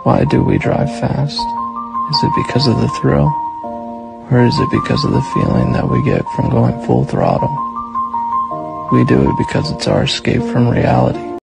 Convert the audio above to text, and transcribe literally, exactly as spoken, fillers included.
Why do we drive fast? Is it because of the thrill? Or is it because of the feeling that we get from going full throttle? We do it because it's our escape from reality.